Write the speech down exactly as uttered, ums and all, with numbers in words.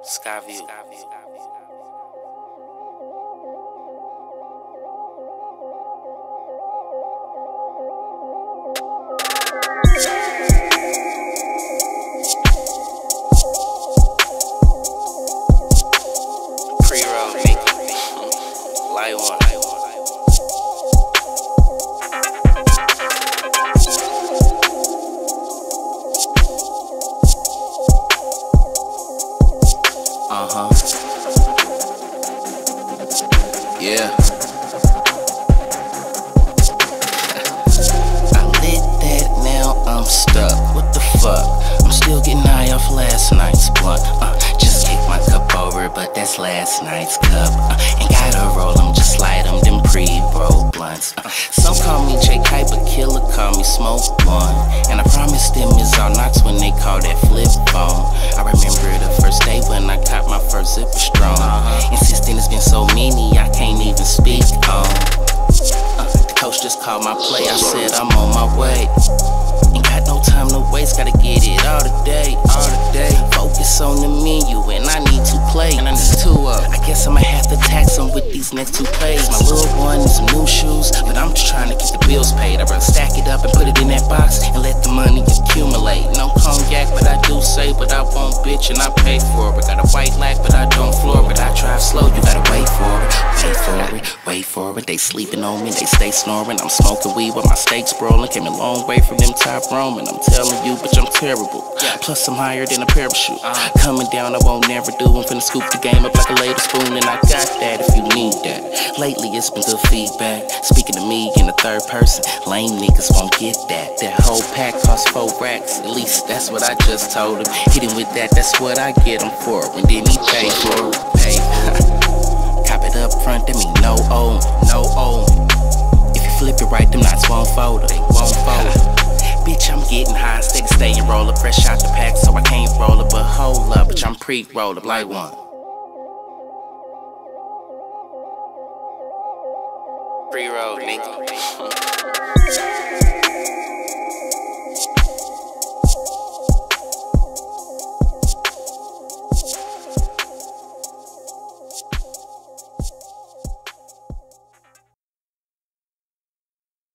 Skyview. Prerolled, make it. Light one. Uh-huh. Yeah. I lit that, now I'm stuck. What the fuck? I'm still getting high off last night's blunt. Uh, just kicked my cup over, but that's last night's cup. Uh, ain't gotta roll them, just light them, them pre-roll blunts. Uh, some call me J.Kite, but killer call me Smoke One. And I promise them is all knocks when they call that flip phone. I remember the first day when I caught my first zipper strong. Uh-huh. Insisting it's been so many I can't even speak on. Uh, the coach just called my play, I said I'm on my way. Ain't got no time to waste, gotta get it all today, all today. Focus on the menu and I need to play. And I need two up. I guess I'ma have to tax them with these next two plays. My little one and some new shoes, but I'm just trying to get the bills paid. I'd rather stack it up and put it in that box and let the money accumulate. No cognac, but I do say what I want, bitch, and I pay for it. Got a white lack, but I don't floor it. I drive slow, you gotta wait for it, wait for it, wait for it. They sleeping on me, they stay snoring. I'm smoking weed with my steaks rolling. Came a long way from them top Roman. I'm telling you, bitch, I'm terrible. Plus I'm higher than a parachute. Coming down, I won't never do. I'm finna scoop the game up like a ladle spoon, and I got that if you need that. Lately it's been good feedback. Speaking to me in the third person, lame niggas won't get that. That whole pack costs four racks. At least that's what I just told him. Hit him with that, that's what I get him for. And then he paid for it, paid for it. Cop it up front, that mean no own, no own. If you flip it right, them knots won't fold, they won't fold. Bitch, I'm getting high, steady staying roll up, fresh out the pack, so I can't roll up, but hold up, bitch, I'm pre-roll up like one. Prerolled, nigga.